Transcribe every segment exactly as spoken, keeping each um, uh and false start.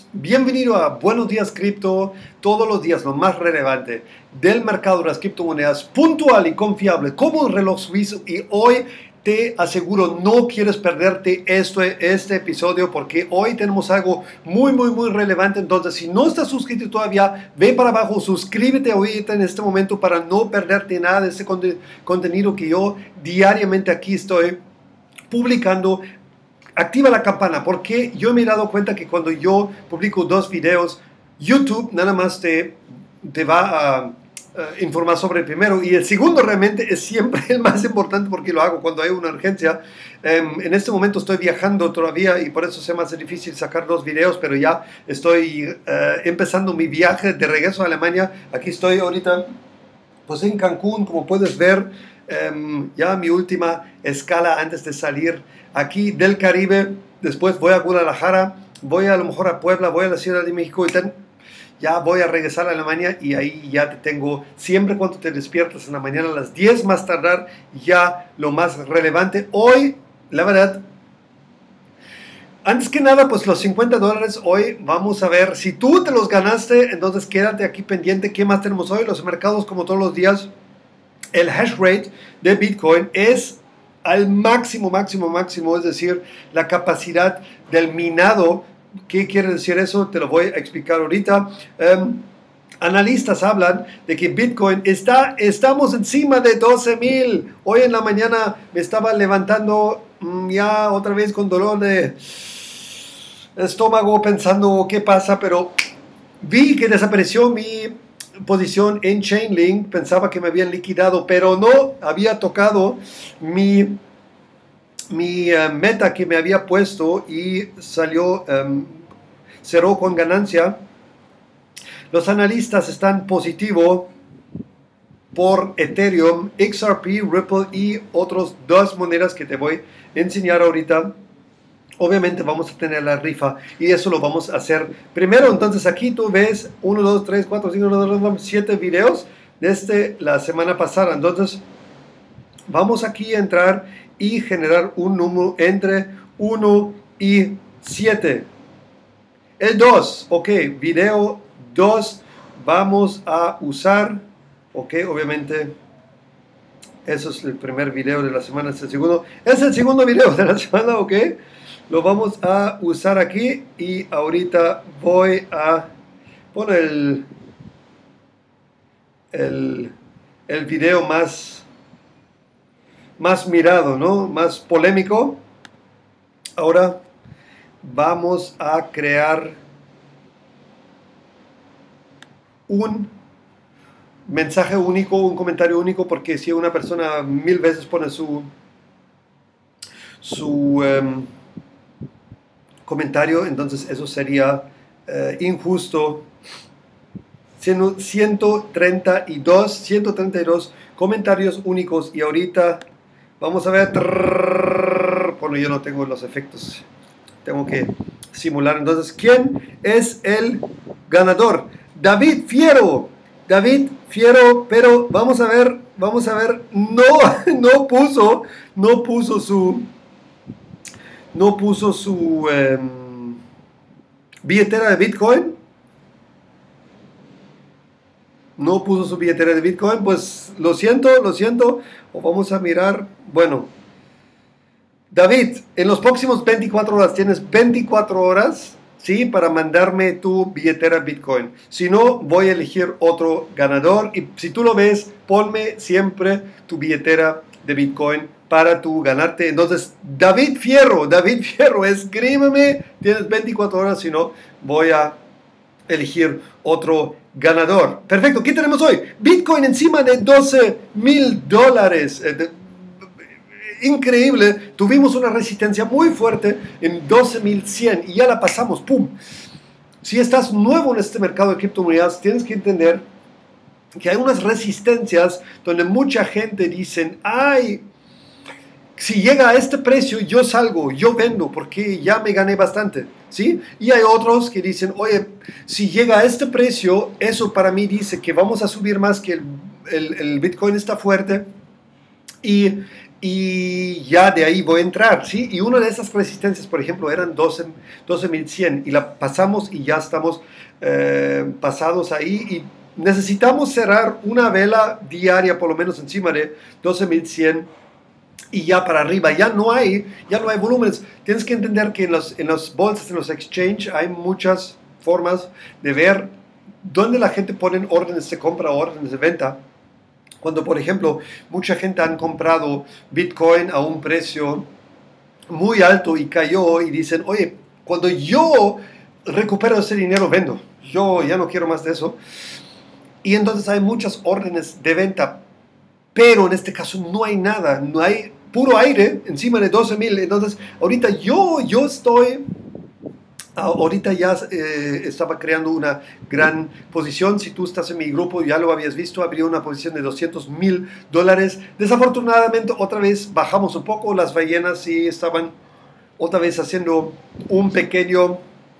Bienvenido a Buenos Días Cripto, todos los días lo más relevante del mercado de las criptomonedas, puntual y confiable como un reloj suizo. Y hoy te aseguro, no quieres perderte esto, este episodio, porque hoy tenemos algo muy, muy, muy relevante. Entonces, si no estás suscrito todavía, ve para abajo, suscríbete ahorita en este momento para no perderte nada de este contenido que yo diariamente aquí estoy publicando. Activa la campana, porque yo me he dado cuenta que cuando yo publico dos videos, YouTube nada más te, te va a, a informar sobre el primero, y el segundo realmente es siempre el más importante porque lo hago cuando hay una urgencia. Um, en este momento estoy viajando todavía y por eso se me hace difícil sacar dos videos, pero ya estoy uh, empezando mi viaje de regreso a Alemania. Aquí estoy ahorita pues en Cancún, como puedes ver, um, ya mi última escala antes de salir aquí del Caribe. Después voy a Guadalajara, voy a lo mejor a Puebla, voy a la Ciudad de México y ten, ya voy a regresar a Alemania, y ahí ya te tengo siempre cuando te despiertas en la mañana a las diez más tardar, ya lo más relevante. Hoy, la verdad, antes que nada, pues los cincuenta dólares hoy vamos a ver si tú te los ganaste. Entonces quédate aquí pendiente. ¿Qué más tenemos hoy? Los mercados, como todos los días, el hash rate de Bitcoin es al máximo, máximo, máximo, es decir, la capacidad del minado. ¿Qué quiere decir eso? Te lo voy a explicar ahorita. Um, analistas hablan de que Bitcoin está, estamos encima de doce mil. Hoy en la mañana me estaba levantando um, ya otra vez con dolor de estómago pensando qué pasa, pero vi que desapareció mi posición en Chainlink. Pensaba que me habían liquidado, pero no, había tocado mi, mi uh, meta que me había puesto y salió, um, cerró con ganancia. Los analistas están positivos por Ethereum, X R P, Ripple y otras dos monedas que te voy a enseñar ahorita. Obviamente vamos a tener la rifa y eso lo vamos a hacer primero. Entonces aquí tú ves uno, dos, tres, cuatro, cinco, siete videos desde la semana pasada. Entonces vamos aquí a entrar y generar un número entre uno y siete. El dos, ok, video dos vamos a usar, ok, obviamente eso es el primer video de la semana, es el segundo, es el segundo video de la semana, ok. Lo vamos a usar aquí y ahorita voy a poner el, el, el video más, más mirado, ¿no? Más polémico. Ahora vamos a crear un mensaje único, un comentario único, porque si una persona mil veces pone su, su um, comentario, entonces eso sería uh, injusto. ciento treinta y dos comentarios únicos, y ahorita vamos a ver. Bueno, yo no tengo los efectos, tengo que simular. Entonces, ¿quién es el ganador? David Fiero. David Fiero, pero vamos a ver, vamos a ver, no, no puso, no puso su no puso su um, billetera de Bitcoin. No puso su billetera de Bitcoin. Pues lo siento, lo siento. O vamos a mirar. Bueno, David, en los próximos veinticuatro horas tienes veinticuatro horas, ¿sí?, para mandarme tu billetera Bitcoin. Si no, voy a elegir otro ganador. Y si tú lo ves, ponme siempre tu billetera de Bitcoin para tú ganarte. Entonces, David Fierro, David Fierro, escríbeme, tienes veinticuatro horas, si no, voy a elegir otro ganador. Perfecto, ¿qué tenemos hoy? Bitcoin encima de doce mil dólares. Eh, increíble, tuvimos una resistencia muy fuerte en doce mil cien y ya la pasamos, ¡pum! Si estás nuevo en este mercado de criptomonedas, tienes que entender que hay unas resistencias donde mucha gente dice, ay, si llega a este precio yo salgo, yo vendo porque ya me gané bastante, ¿sí? Y hay otros que dicen, oye, si llega a este precio, eso para mí dice que vamos a subir más, que el, el, el Bitcoin está fuerte, y y ya de ahí voy a entrar, ¿sí? Y una de esas resistencias, por ejemplo, eran doce mil cien y la pasamos y ya estamos eh, pasados ahí y necesitamos cerrar una vela diaria por lo menos encima de doce mil cien y ya para arriba, ya no hay, ya no hay volúmenes. Tienes que entender que en los, en los bolsas, en los exchange, hay muchas formas de ver dónde la gente pone órdenes de compra o órdenes de venta. Cuando, por ejemplo, mucha gente han comprado Bitcoin a un precio muy alto y cayó y dicen, oye, cuando yo recupero ese dinero, vendo. Yo ya no quiero más de eso. Y entonces hay muchas órdenes de venta, pero en este caso no hay nada, no hay puro aire encima de doce mil. Entonces, ahorita yo, yo estoy... Ahorita ya eh, estaba creando una gran posición. Si tú estás en mi grupo, ya lo habías visto, habría una posición de doscientos mil dólares. Desafortunadamente, otra vez bajamos un poco. Las ballenas sí estaban otra vez haciendo un pequeño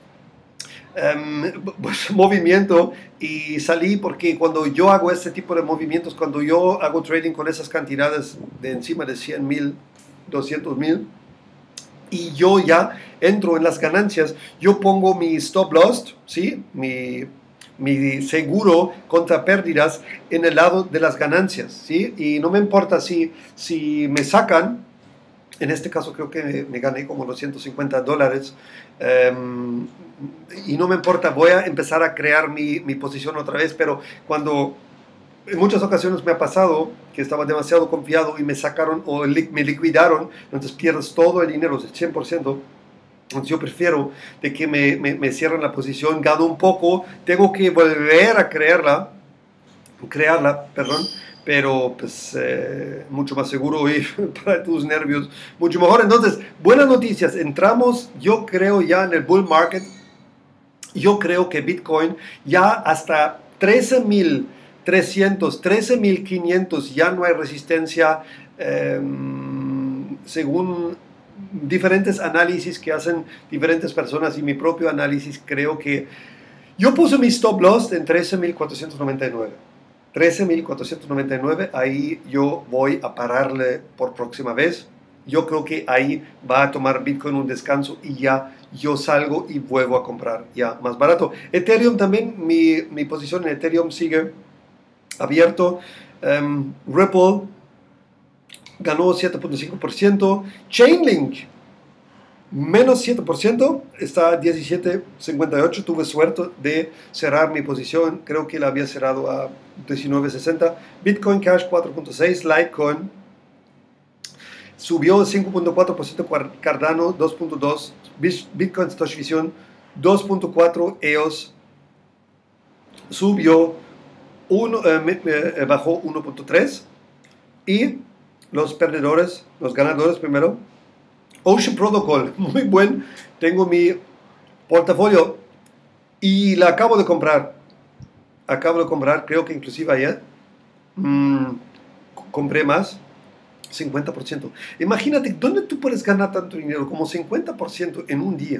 um, pues, movimiento y salí porque cuando yo hago este tipo de movimientos, cuando yo hago trading con esas cantidades de encima de cien mil, doscientos mil, y yo ya entro en las ganancias, yo pongo mi stop loss, ¿sí? mi, mi seguro contra pérdidas en el lado de las ganancias, ¿sí? Y no me importa si, si me sacan, en este caso creo que me, me gané como doscientos cincuenta dólares, um, y no me importa, voy a empezar a crear mi, mi posición otra vez, pero cuando... En muchas ocasiones me ha pasado que estaba demasiado confiado y me sacaron o li me liquidaron, entonces pierdes todo el dinero, el cien por ciento. Entonces yo prefiero de que me, me, me cierren la posición, gano un poco, tengo que volver a crearla, crearla, perdón, pero pues eh, mucho más seguro y para tus nervios mucho mejor. Entonces, buenas noticias, entramos yo creo ya en el bull market, yo creo que Bitcoin ya hasta trece mil trescientos, trece mil quinientos, ya no hay resistencia, eh, según diferentes análisis que hacen diferentes personas y mi propio análisis, creo que yo puse mi stop loss en trece mil cuatrocientos noventa y nueve. trece mil cuatrocientos noventa y nueve, ahí yo voy a pararle por próxima vez. Yo creo que ahí va a tomar Bitcoin un descanso y ya yo salgo y vuelvo a comprar ya más barato. Ethereum también, mi, mi posición en Ethereum sigue abierto. um, Ripple ganó siete punto cinco por ciento, Chainlink menos siete por ciento, está a diecisiete cincuenta y ocho. Tuve suerte de cerrar mi posición, creo que la había cerrado a diecinueve sesenta. Bitcoin Cash cuatro punto seis, Litecoin subió cinco punto cuatro por ciento, Cardano dos punto dos, Bitcoin Satoshi Vision dos punto cuatro, E O S subió Uno, eh, eh, bajó uno punto tres y los perdedores, los ganadores primero, Ocean Protocol, muy buen, tengo mi portafolio y la acabo de comprar, acabo de comprar, creo que inclusive ayer mmm, compré más, cincuenta por ciento. Imagínate, ¿dónde tú puedes ganar tanto dinero como cincuenta por ciento en un día?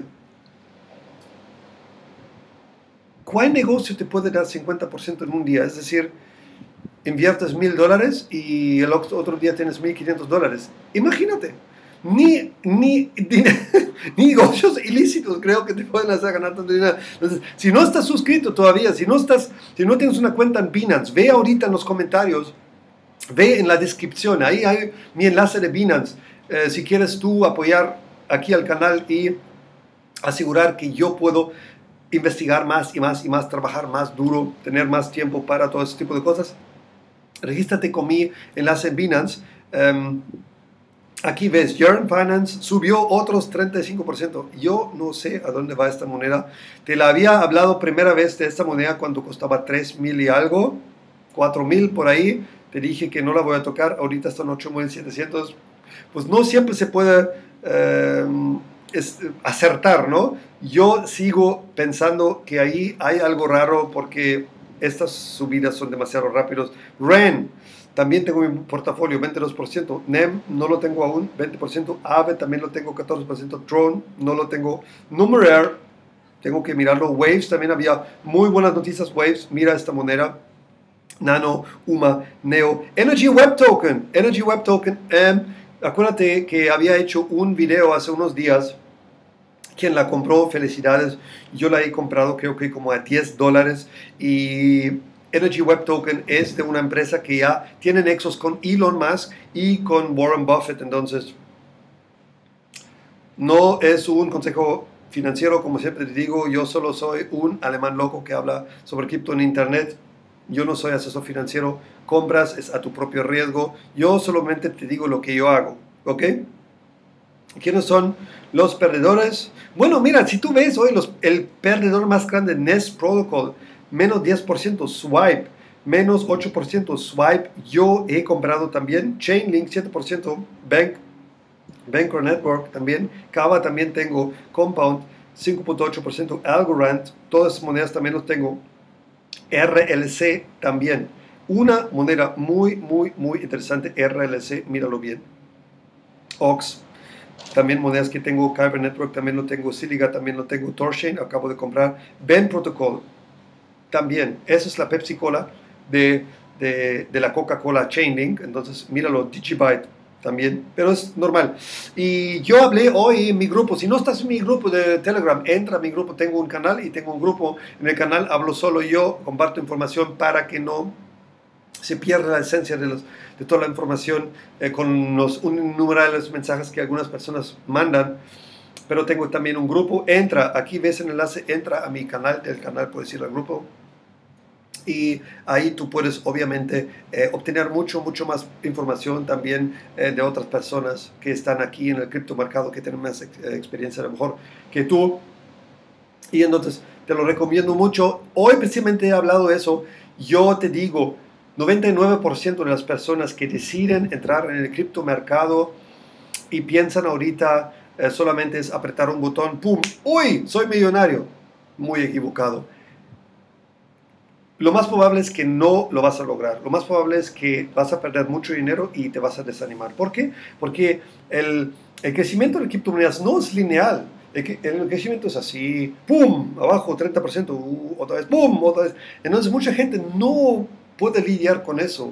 ¿Cuál negocio te puede dar cincuenta por ciento en un día? Es decir, inviertes mil dólares y el otro día tienes mil quinientos dólares. Imagínate, ni, ni, ni, ni negocios ilícitos creo que te pueden hacer ganar tanto dinero. Entonces, si no estás suscrito todavía, si no, estás, si no tienes una cuenta en Binance, ve ahorita en los comentarios, ve en la descripción, ahí hay mi enlace de Binance. Eh, si quieres tú apoyar aquí al canal y asegurar que yo puedo investigar más y más y más, trabajar más duro, tener más tiempo para todo ese tipo de cosas, regístrate con mi enlace en Binance. Um, aquí ves, Yearn Finance subió otros treinta y cinco por ciento. Yo no sé a dónde va esta moneda. Te la había hablado primera vez de esta moneda cuando costaba tres mil y algo, cuatro mil por ahí. Te dije que no la voy a tocar. Ahorita están ocho mil setecientos. Pues no siempre se puede um, es, acertar, ¿no? Yo sigo pensando que ahí hay algo raro porque estas subidas son demasiado rápidas. R E N, también tengo mi portafolio, veintidós por ciento. N E M, no lo tengo aún, veinte por ciento. AVE, también lo tengo, catorce por ciento. Tron, no lo tengo. Numeraire, tengo que mirarlo. Waves, también había muy buenas noticias. Waves, mira esta moneda. Nano, U M A, Neo. Energy Web Token, Energy Web Token, um, acuérdate que había hecho un video hace unos días. Quien la compró, felicidades. Yo la he comprado creo que como a diez dólares. Y Energy Web Token es de una empresa que ya tiene nexos con Elon Musk y con Warren Buffett. Entonces, no es un consejo financiero, como siempre te digo. Yo solo soy un alemán loco que habla sobre cripto en internet. Yo no soy asesor financiero. Compras es a tu propio riesgo. Yo solamente te digo lo que yo hago. ¿Ok? ¿Quiénes son los perdedores? Bueno, mira, si tú ves hoy los, el perdedor más grande, Nest Protocol, menos diez por ciento, Swipe, menos ocho por ciento, Swipe. Yo he comprado también Chainlink, siete por ciento, Bank, Bancor Network también, Kava también tengo, Compound, cinco punto ocho por ciento, Algorand, todas esas monedas también los tengo, R L C también. Una moneda muy, muy, muy interesante, R L C, míralo bien. Ox. También monedas que tengo, Kyber Network también lo tengo, Siliga también lo tengo, Torchain acabo de comprar, Ben Protocol también. Esa es la Pepsi Cola de, de, de la Coca-Cola Chainlink. Entonces míralo, Digibyte también, pero es normal. Y yo hablé hoy en mi grupo. Si no estás en mi grupo de Telegram, entra a mi grupo. Tengo un canal y tengo un grupo. En el canal hablo solo yo, comparto información para que no se pierde la esencia de, los, de toda la información eh, con los innumerables mensajes que algunas personas mandan. Pero tengo también un grupo. Entra, aquí ves el enlace, entra a mi canal, del canal puedes ir al grupo. Y ahí tú puedes obviamente eh, obtener mucho, mucho más información también eh, de otras personas que están aquí en el criptomercado, que tienen más ex experiencia a lo mejor que tú. Y entonces te lo recomiendo mucho. Hoy precisamente he hablado de eso. Yo te digo, noventa y nueve por ciento de las personas que deciden entrar en el criptomercado y piensan ahorita eh, solamente es apretar un botón, ¡pum! ¡Uy! Soy millonario. Muy equivocado. Lo más probable es que no lo vas a lograr. Lo más probable es que vas a perder mucho dinero y te vas a desanimar. ¿Por qué? Porque el, el crecimiento de criptomonedas no es lineal. El, el crecimiento es así, ¡pum! Abajo, treinta por ciento, uh, otra vez, ¡pum! Otra vez. Entonces mucha gente no puede lidiar con eso.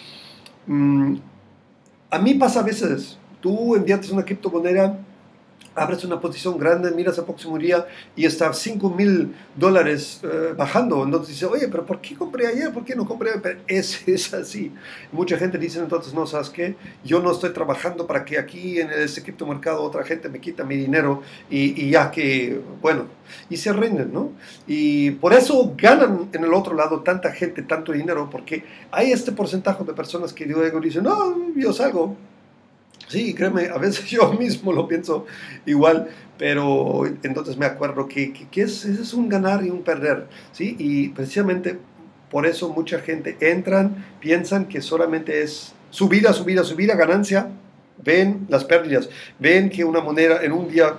Mm, a mí pasa a veces, tú inviertes una criptomoneda, abres una posición grande, miras el próximo día y está cinco mil dólares eh, bajando. Entonces dice, oye, pero ¿por qué compré ayer? ¿Por qué no compré ayer? Pero es, es así. Mucha gente dice entonces, no, ¿sabes qué? Yo no estoy trabajando para que aquí en este criptomercado otra gente me quita mi dinero y, y ya que, bueno, y se rinden, ¿no? Y por eso ganan en el otro lado tanta gente, tanto dinero, porque hay este porcentaje de personas que luego dicen, no, yo salgo. Sí, créeme, a veces yo mismo lo pienso igual, pero entonces me acuerdo que, que, que es, es un ganar y un perder, ¿sí? Y precisamente por eso mucha gente entran, piensan que solamente es subida, subida, subida, ganancia, ven las pérdidas, ven que una moneda en un día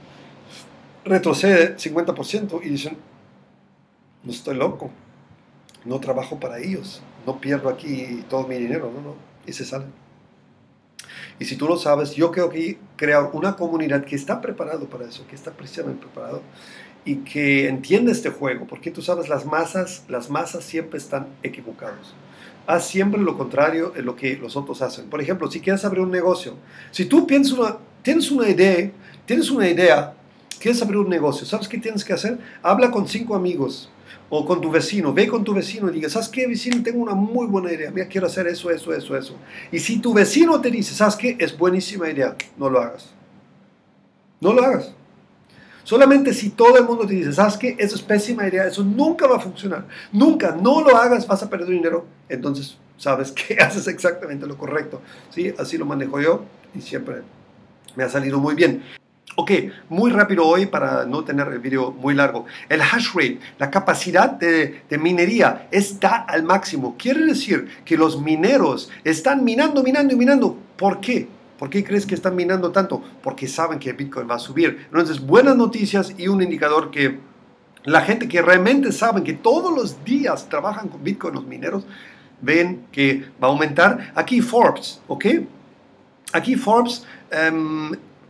retrocede cincuenta por ciento y dicen, no estoy loco, no trabajo para ellos, no pierdo aquí todo mi dinero, no, no, y se salen. Y si tú lo sabes, yo creo que crear una comunidad que está preparado para eso, que está precisamente preparado y que entiende este juego, porque tú sabes, las masas, las masas siempre están equivocados. Haz siempre lo contrario de lo que los otros hacen. Por ejemplo, si quieres abrir un negocio, si tú piensas una, tienes una idea, tienes una idea, quieres abrir un negocio, ¿sabes qué tienes que hacer? Habla con cinco amigos. O con tu vecino, ve con tu vecino y diga, ¿sabes qué, vecino? Tengo una muy buena idea, mira, quiero hacer eso, eso, eso, eso. Y si tu vecino te dice, ¿sabes qué? Es buenísima idea, no lo hagas. No lo hagas. Solamente si todo el mundo te dice, ¿sabes qué? Eso es pésima idea, eso nunca va a funcionar. Nunca, no lo hagas, vas a perder dinero. Entonces, sabes que haces exactamente lo correcto. ¿Sí? Así lo manejo yo y siempre me ha salido muy bien. Ok, muy rápido hoy para no tener el video muy largo. El hash rate, la capacidad de, de minería está al máximo. Quiere decir que los mineros están minando, minando y minando. ¿Por qué? ¿Por qué crees que están minando tanto? Porque saben que Bitcoin va a subir. Entonces, buenas noticias y un indicador que la gente que realmente saben que todos los días trabajan con Bitcoin, los mineros, ven que va a aumentar. Aquí Forbes, ¿ok? Aquí Forbes... Um,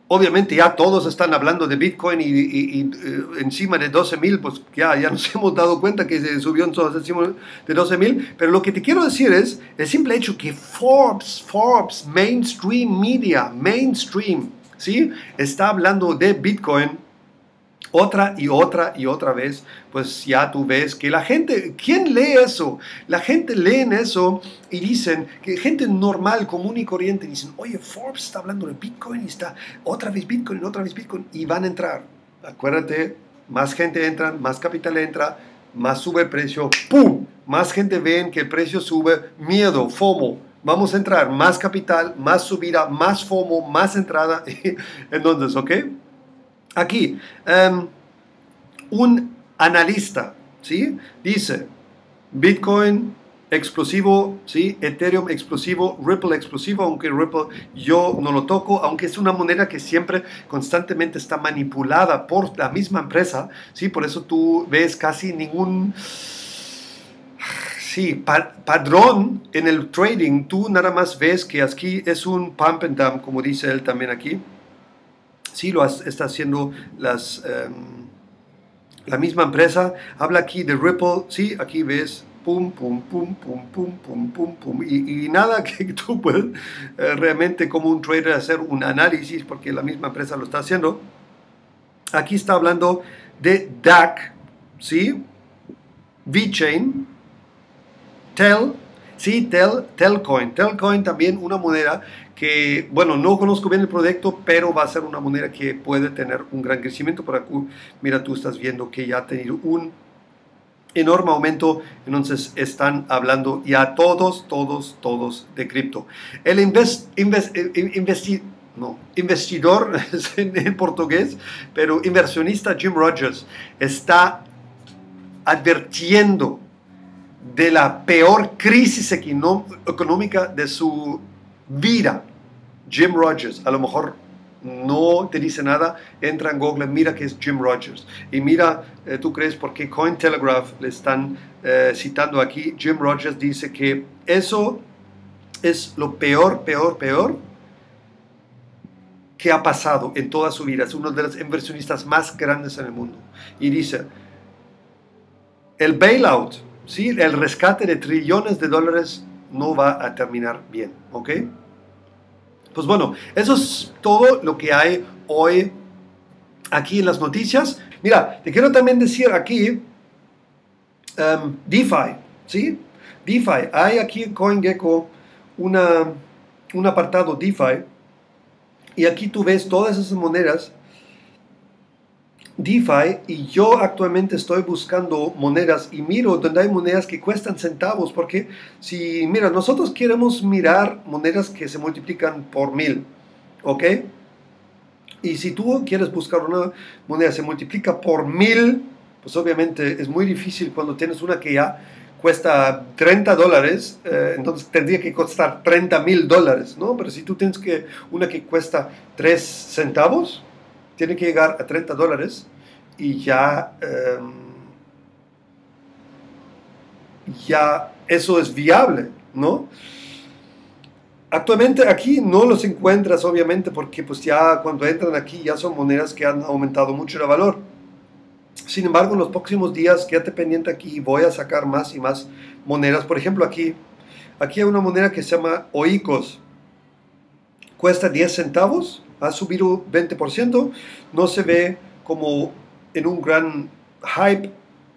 obviamente ya todos están hablando de Bitcoin y, y- y, eh, encima de doce mil, pues ya, ya nos hemos dado cuenta que se subió entonces encima de doce mil, pero lo que te quiero decir es el simple hecho que Forbes, Forbes, mainstream media, mainstream, ¿sí? Está hablando de Bitcoin otra y otra y otra vez, pues ya tú ves que la gente, ¿quién lee eso? La gente lee en eso y dicen, que gente normal, común y corriente, dicen, oye, Forbes está hablando de Bitcoin y está otra vez Bitcoin, otra vez Bitcoin, y van a entrar. Acuérdate, más gente entra, más capital entra, más sube el precio, ¡pum! Más gente ven que el precio sube, miedo, FOMO. Vamos a entrar, más capital, más subida, más FOMO, más entrada. Entonces, ¿ok? Aquí, um, un analista, ¿sí? Dice, Bitcoin explosivo, ¿sí? Ethereum explosivo, Ripple explosivo, aunque Ripple yo no lo toco, aunque es una moneda que siempre constantemente está manipulada por la misma empresa, ¿sí? Por eso tú ves casi ningún... Sí, pa padrón en el trading, tú nada más ves que aquí es un pump and dump, como dice él también aquí. Sí, lo está haciendo las, um, la misma empresa. Habla aquí de Ripple, sí, aquí ves, pum, pum, pum, pum, pum, pum, pum, pum. Y, y nada que tú puedas eh, realmente como un trader hacer un análisis porque la misma empresa lo está haciendo. Aquí está hablando de D A C, ¿sí? VeChain, Tel, sí, Tel, Telcoin. Telcoin también una moneda que, bueno, no conozco bien el proyecto, pero va a ser una moneda que puede tener un gran crecimiento. Por aquí, mira, tú estás viendo que ya ha tenido un enorme aumento, entonces están hablando ya todos, todos, todos de cripto. El invest, invest, investi, no, investidor en, en portugués, pero inversionista Jim Rogers está advirtiendo de la peor crisis económica de su vida. Jim Rogers, a lo mejor no te dice nada, entra en Google, mira que es Jim Rogers. Y mira, eh, tú crees por qué Cointelegraph le están eh, citando aquí. Jim Rogers dice que eso es lo peor, peor, peor que ha pasado en toda su vida. Es uno de los inversionistas más grandes en el mundo. Y dice, el bailout, ¿sí? El rescate de trillones de dólares no va a terminar bien, ¿ok? Pues bueno, eso es todo lo que hay hoy aquí en las noticias. Mira, te quiero también decir aquí, um, DeFi, ¿sí? DeFi, hay aquí en CoinGecko una, un apartado DeFi y aquí tú ves todas esas monedas DeFi y yo actualmente estoy buscando monedas y miro donde hay monedas que cuestan centavos porque si, mira, nosotros queremos mirar monedas que se multiplican por mil, ¿ok? Y si tú quieres buscar una moneda que se multiplica por mil, pues obviamente es muy difícil cuando tienes una que ya cuesta treinta dólares, eh, entonces tendría que costar treinta mil dólares, ¿no? Pero si tú tienes que una que cuesta tres centavos, tiene que llegar a treinta dólares y ya, eh, ya eso es viable, ¿no? Actualmente aquí no los encuentras obviamente porque pues ya cuando entran aquí ya son monedas que han aumentado mucho de valor. Sin embargo, en los próximos días quédate pendiente aquí, voy a sacar más y más monedas. Por ejemplo aquí, aquí hay una moneda que se llama Oikos, cuesta diez centavos, ha subido veinte por ciento, no se ve como en un gran hype,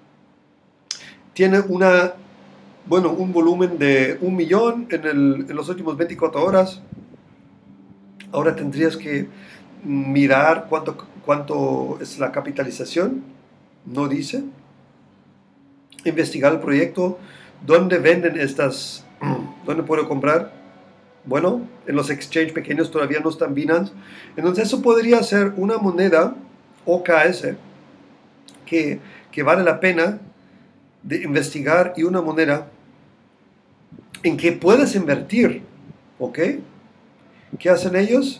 tiene una, bueno, un volumen de un millón en, el, en los últimos veinticuatro horas. Ahora tendrías que mirar cuánto, cuánto es la capitalización, no dice, investigar el proyecto, dónde venden estas, dónde puedo comprar. Bueno, en los exchange pequeños todavía no están Binance. Entonces eso podría ser una moneda O K S que, que vale la pena de investigar y una moneda en que puedes invertir. ¿Ok? ¿Qué hacen ellos?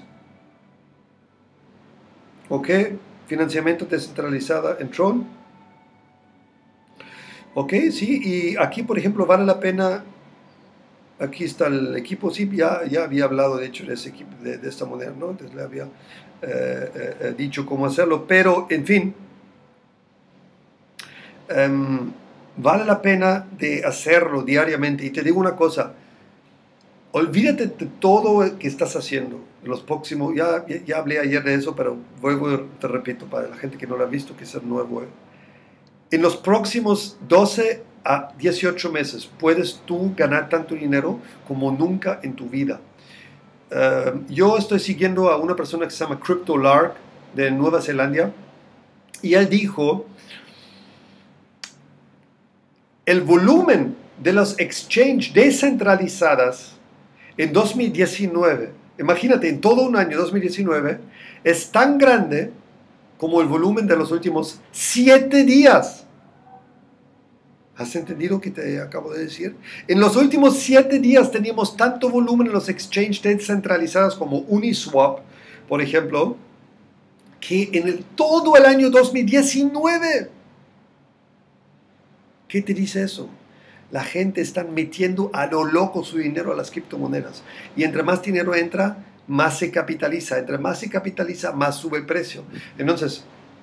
¿Ok? Financiamiento descentralizado en Tron. ¿Ok? Sí, y aquí por ejemplo vale la pena aquí está el equipo, sí, ya, ya había hablado de hecho de, ese equipo, de, de esta moneda, ¿no? Entonces le había eh, eh, dicho cómo hacerlo, pero en fin, um, vale la pena de hacerlo diariamente. Y te digo una cosa, olvídate de todo lo que estás haciendo. Los próximos, ya, ya, ya hablé ayer de eso, pero vuelvo, te repito, para la gente que no lo ha visto, que es nuevo. Eh. En los próximos doce a dieciocho meses puedes tú ganar tanto dinero como nunca en tu vida. Uh, yo estoy siguiendo a una persona que se llama Crypto Lark de Nueva Zelanda y él dijo el volumen de las exchanges descentralizadas en dos mil diecinueve, imagínate, en todo un año dos mil diecinueve, es tan grande como el volumen de los últimos siete días. ¿Has entendido lo que te acabo de decir? En los últimos siete días teníamos tanto volumen en los exchanges descentralizados como Uniswap, por ejemplo, que en el, todo el año dos mil diecinueve. ¿Qué te dice eso? La gente está metiendo a lo loco su dinero a las criptomonedas. Y entre más dinero entra, más se capitaliza. Entre más se capitaliza, más sube el precio. Entonces,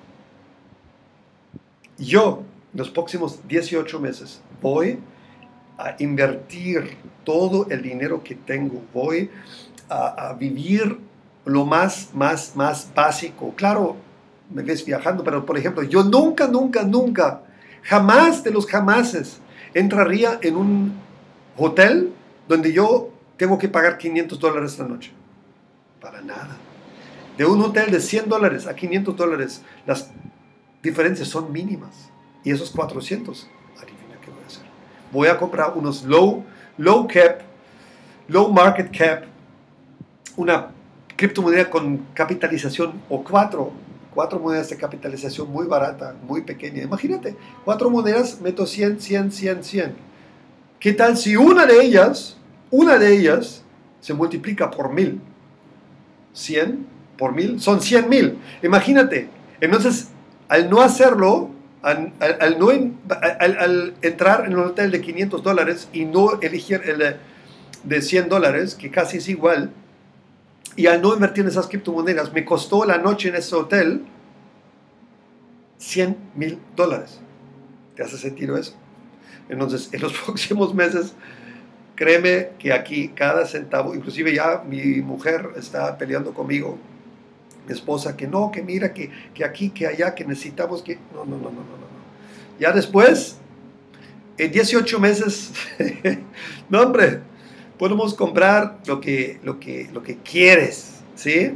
yo, en los próximos dieciocho meses, voy a invertir todo el dinero que tengo. Voy a, a vivir lo más, más, más básico. Claro, me ves viajando, pero por ejemplo, yo nunca, nunca, nunca, jamás de los jamases entraría en un hotel donde yo tengo que pagar quinientos dólares la noche. Para nada. De un hotel de cien dólares a quinientos dólares, las diferencias son mínimas. Y esos cuatrocientos, adivina qué voy a hacer. Voy a comprar unos low, low cap, low market cap, una criptomoneda con capitalización o cuatro, cuatro monedas de capitalización muy barata, muy pequeña. Imagínate, cuatro monedas, meto cien, cien, cien, cien. ¿Qué tal si una de ellas, una de ellas se multiplica por mil? cien por mil, son cien mil. Imagínate. Entonces, al no hacerlo, al, al, al no al, al entrar en un hotel de quinientos dólares y no elegir el de, de cien dólares, que casi es igual, y al no invertir en esas criptomonedas, me costó la noche en ese hotel cien mil dólares. ¿Te hace sentido eso? Entonces, en los próximos meses, créeme que aquí cada centavo, inclusive ya mi mujer está peleando conmigo, mi esposa, que no, que mira, que, que aquí, que allá, que necesitamos, que... No, no, no, no, no, no. Ya después, en dieciocho meses, no, hombre, podemos comprar lo que, lo que, lo que quieres, ¿sí?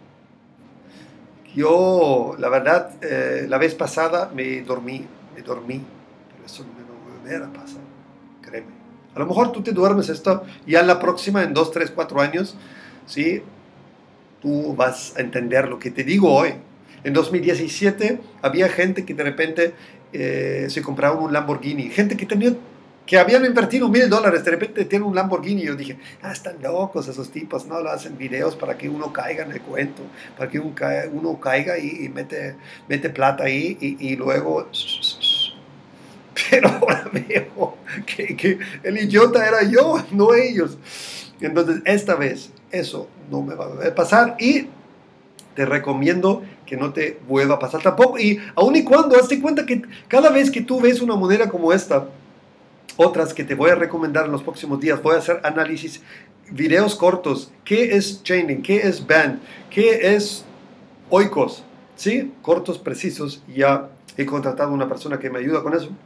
Yo, la verdad, eh, la vez pasada me dormí, me dormí, pero eso no me va a volver a pasar, créeme. A lo mejor tú te duermes esto, ya en la próxima, en dos, tres, cuatro años, ¿sí? Tú vas a entender lo que te digo hoy. En dos mil diecisiete había gente que de repente eh, se compraba un Lamborghini, gente que tenía, que habían invertido mil dólares, de repente tienen un Lamborghini. Y yo dije, ah, están locos esos tipos, no, lo hacen videos para que uno caiga en el cuento, para que uno caiga, uno caiga y, y mete, mete plata ahí y, y luego... Pero ahora veo que, que el idiota era yo, no ellos. Entonces, esta vez, eso no me va a pasar y te recomiendo que no te vuelva a pasar tampoco. Y aun y cuando, hazte cuenta que cada vez que tú ves una moneda como esta, otras que te voy a recomendar en los próximos días, voy a hacer análisis, videos cortos, qué es Chainlink, qué es Band, qué es Oikos, ¿sí? Cortos, precisos, y ya he contratado a una persona que me ayuda con eso.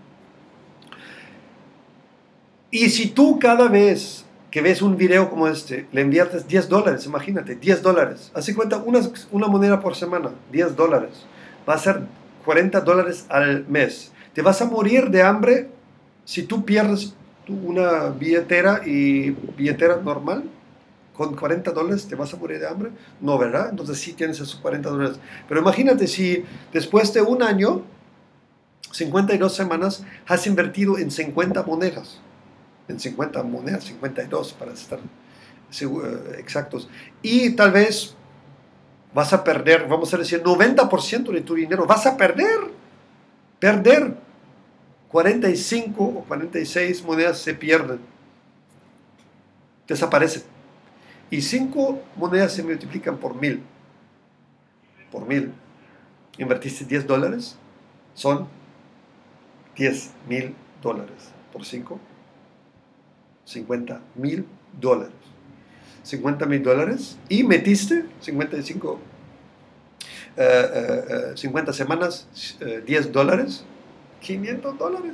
Y si tú cada vez que ves un video como este, le inviertes diez dólares, imagínate, diez dólares. Hace cuenta, una, una moneda por semana, diez dólares. Va a ser cuarenta dólares al mes. Te vas a morir de hambre si tú pierdes una billetera y billetera normal. Con cuarenta dólares te vas a morir de hambre. No, ¿verdad? Entonces sí tienes esos cuarenta dólares. Pero imagínate si después de un año, cincuenta y dos semanas, has invertido en cincuenta monedas. En cincuenta monedas, cincuenta y dos para estar exactos. Y tal vez vas a perder, vamos a decir, noventa por ciento de tu dinero. Vas a perder. Perder. cuarenta y cinco o cuarenta y seis monedas se pierden. desaparecen. Y cinco monedas se multiplican por mil. Por mil. Invertiste diez dólares, son diez mil dólares. Por cinco, cincuenta mil dólares. cincuenta mil dólares y metiste cincuenta y cinco, uh, uh, uh, cincuenta semanas, uh, diez dólares, quinientos dólares.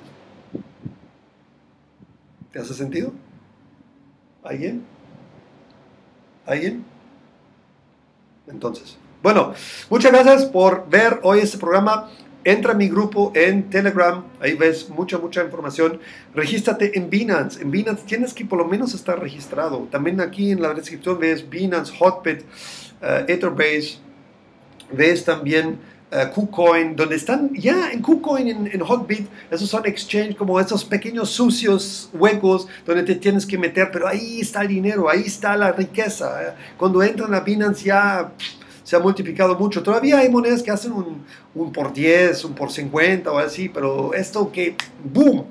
¿Te hace sentido? ¿Alguien? ¿Alguien? Entonces, bueno, muchas gracias por ver hoy este programa. Entra a mi grupo en Telegram, ahí ves mucha, mucha información. Regístrate en Binance. En Binance tienes que por lo menos estar registrado. También aquí en la descripción ves Binance, Hotbit, uh, Etherbase, ves también uh, KuCoin, donde están ya en KuCoin, en, en Hotbit, esos son exchange como esos pequeños sucios huecos donde te tienes que meter, pero ahí está el dinero, ahí está la riqueza. Cuando entran a Binance ya se ha multiplicado mucho. Todavía hay monedas que hacen un, un por diez, un por cincuenta o así, pero esto que, boom,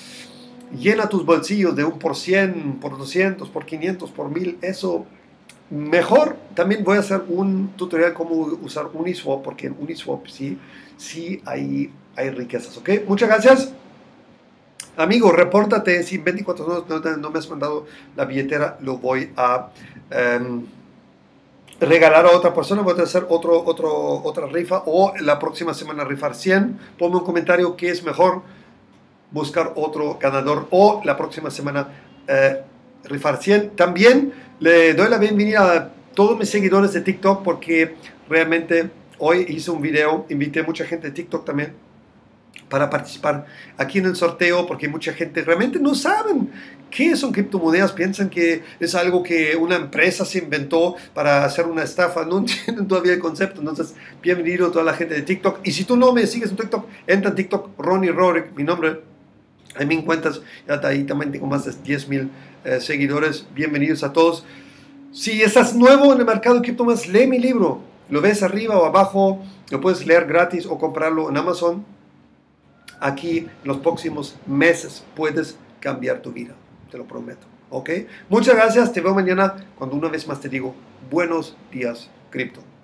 llena tus bolsillos de un por cien, por doscientos, por quinientos, por mil, eso mejor. También voy a hacer un tutorial cómo usar Uniswap, porque en Uniswap sí, sí hay, hay riquezas, ¿ok? Muchas gracias. Amigo, repórtate, si en veinticuatro horas no, no me has mandado la billetera, lo voy a Um, regalar a otra persona. Voy a hacer otro, otro, otra rifa, o la próxima semana rifar cien. Ponme un comentario qué es mejor, buscar otro ganador, o la próxima semana eh, rifar cien. También le doy la bienvenida a todos mis seguidores de TikTok, porque realmente hoy hice un video, invité a mucha gente de TikTok también para participar aquí en el sorteo, porque mucha gente realmente no saben qué son criptomonedas, piensan que es algo que una empresa se inventó para hacer una estafa, no entienden todavía el concepto. Entonces, bienvenido a toda la gente de TikTok. Y si tú no me sigues en TikTok, entra en TikTok, Ronnie Rorick, mi nombre, ahí me encuentras, ya ahí también tengo más de diez mil eh, seguidores. Bienvenidos a todos. Si estás nuevo en el mercado de criptomonedas, lee mi libro, lo ves arriba o abajo, lo puedes leer gratis o comprarlo en Amazon. Aquí en los próximos meses puedes cambiar tu vida, te lo prometo, ¿ok? Muchas gracias, te veo mañana cuando una vez más te digo buenos días, cripto.